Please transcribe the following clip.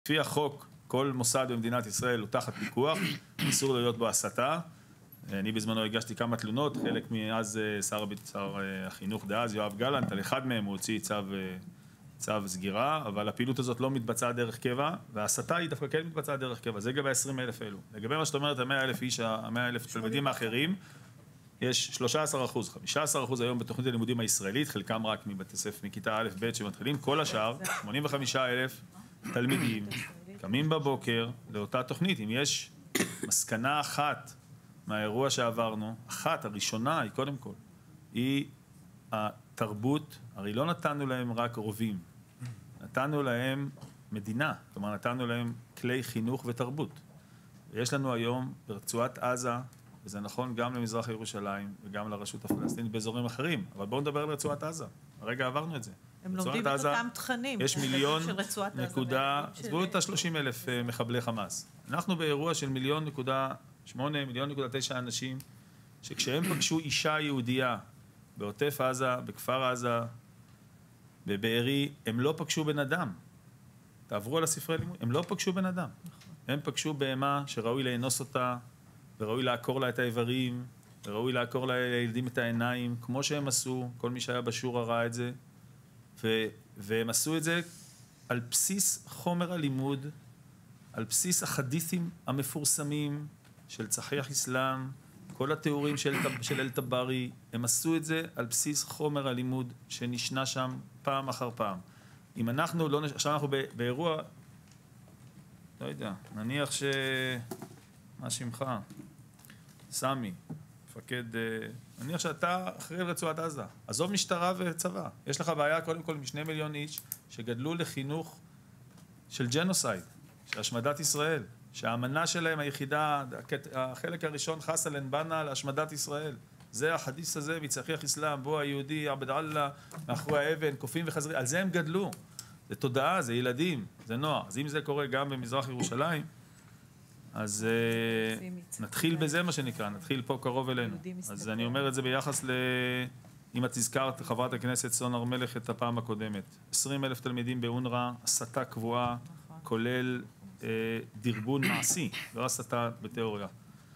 לפי החוק, כל מוסד במדינת ישראל הוא תחת פיקוח, אסור להיות בו הסתה. אני בזמנו הגשתי כמה תלונות, חלק מאז שר החינוך דאז, יואב גלנט, על אחד מהם הוא הוציא צו סגירה, אבל הפעילות הזאת לא מתבצעה דרך קבע, וההסתה היא דווקא כן מתבצעה דרך קבע, זה לגבי 20,000 אלו. לגבי מה שאת אומרת, ה-100,000 איש, ה-100,000 תלמידים האחרים, יש 13%, 15% היום בתוכנית הלימודים הישראלית, חלקם רק מבתי ספר, מכיתה א' ב' שמתחילים, כל השאר, 85,000 תלמידים, קמים בבוקר לאותה תוכנית. אם יש מסקנה אחת מהאירוע שעברנו, אחת, הראשונה היא קודם כל, היא התרבות, הרי לא נתנו להם רק רובים, נתנו להם מדינה, כלומר נתנו להם כלי חינוך ותרבות. ויש לנו היום ברצועת עזה, וזה נכון גם למזרח ירושלים וגם לרשות הפלסטינית באזורים אחרים, אבל בואו נדבר על רצועת עזה, הרגע עברנו את זה. הם לומדים את אותם תכנים. יש מיליון נקודה, עזבו את ה-30,000 מחבלי חמאס. אנחנו באירוע של 1,800,000, 1,900,000 אנשים, שכשהם פגשו אישה יהודייה בעוטף עזה, בכפר עזה, בבארי, הם לא פגשו בן אדם. תעברו על הספרי לימוד, הם לא פגשו בן אדם. הם פגשו בהמה שראוי לאנוס אותה, וראוי לעקור לה את האיברים, וראוי לעקור לילדים את העיניים, כמו שהם עשו, כל מי שהיה בשורה ראה את זה, והם עשו את זה על בסיס חומר הלימוד, על בסיס החדית'ים המפורסמים של צחיח איסלאם, כל התיאורים של אל-טברי, הם עשו את זה על בסיס חומר הלימוד שנשנה שם פעם אחר פעם. אם אנחנו לא, עכשיו אנחנו באירוע, לא יודע, נניח מה שמך? סמי, מפקד, נניח שאתה אחרי רצועת עזה, עזוב משטרה וצבא, יש לך בעיה קודם כל מ2 מיליון איש שגדלו לחינוך של ג'נוסייד, של השמדת ישראל, שהאמנה שלהם היחידה, החלק הראשון חס אל אנבנה להשמדת ישראל, זה החדיס הזה מצחיח איסלאם, בו היהודי עבד אללה, מאחורי האבן, קופים וחזרים, על זה הם גדלו, זה תודעה, זה ילדים, זה נוער, אז אם זה קורה גם במזרח ירושלים, אז נתחיל בזה מה שנקרא, נתחיל פה קרוב אלינו. אז אני אומר את זה ביחס אם את הזכרת, חברת הכנסת סון הר מלך, את הפעם הקודמת. 20,000 תלמידים באונר"א, הסתה קבועה, כולל דרבון מעשי, לא הסתה בתיאוריה.